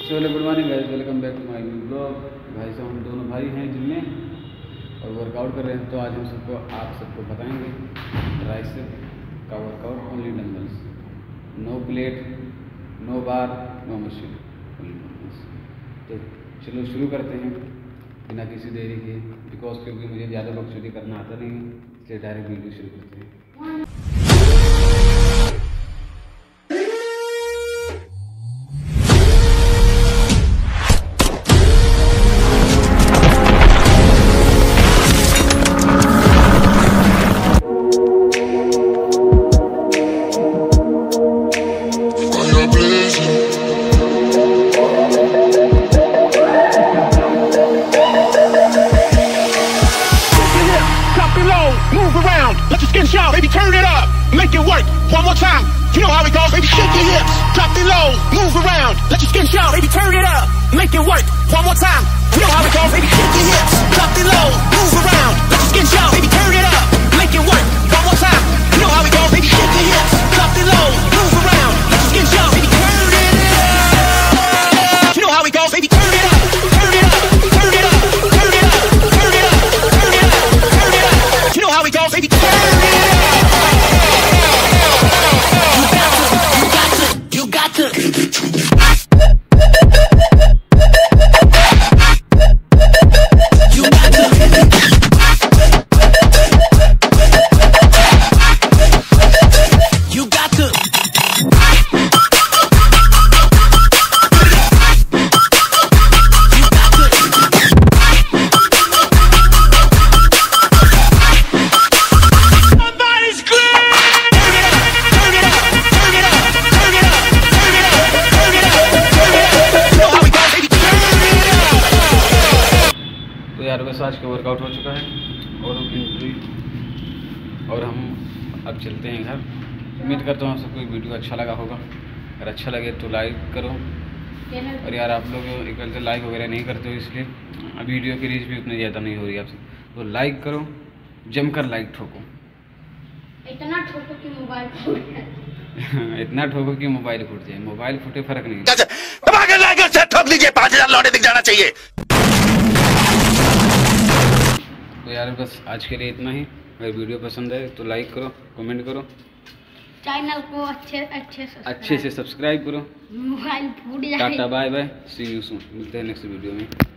चलो good morning guys, welcome back to my new blog. भाई साहब हम दोनों भाई हैं जिनमें और वर्कआउट कर रहे हैं। तो आज हम आप सबको बताएंगे ट्राइसेप का workout, only dumbbells, no plate, no bar, no machine, only dumbbells. तो चलो शुरू करते हैं बिना किसी देरी के, क्योंकि मुझे ज़्यादा बकचोदी करना आता नहीं है, इसलिए डायरेक्ट वीडियो शुरू करते हैं। Move around, let your skin shout, baby, turn it up, make it work, one more time, you know how it goes, baby, shake your hips, drop it low, move around, let your skin shout, baby, turn it up, make it work, one more time, you know how it goes, baby, shake your hips, drop it low, move around, let your skin shout, baby, turn it up, make it work, one more time, you know how it goes, baby, shake your hips, drop it low, move around, let your skin shout, baby, turn it up, you know how it goes, baby, turn it up, turn it up, turn it up, turn it up, turn it up, turn it up, turn it up, you know how it goes, baby, turn it up. You got to give it to me. तो यार बस आज का workout हो चुका है और हम अब चलते हैं घर। उम्मीद करता हूँ आप सबको वीडियो अच्छा लगा होगा। अगर अच्छा लगे तो लाइक करो, और यार आप लोग एक से लाइक वगैरह नहीं करते हो, इसलिए वीडियो की रीच भी उतनी ज़्यादा नहीं हो रही आपसे। तो लाइक करो, जमकर लाइक ठोको, इतना ठोको कि मोबाइल फूट जाए। इतना ठोको कि मोबाइल फूट जाए। मोबाइल फूटे फर्क नहीं, ठोक लीजिए, 5000 लौटे दिख जाना चाहिए। तो यार बस आज के लिए इतना ही। अगर वीडियो पसंद है तो लाइक करो, कमेंट करो, चैनल को अच्छे से सब्सक्राइब करो। मोबाइल फूट जाए। Tata bye bye, see you soon. मिलते हैं नेक्स्ट वीडियो में।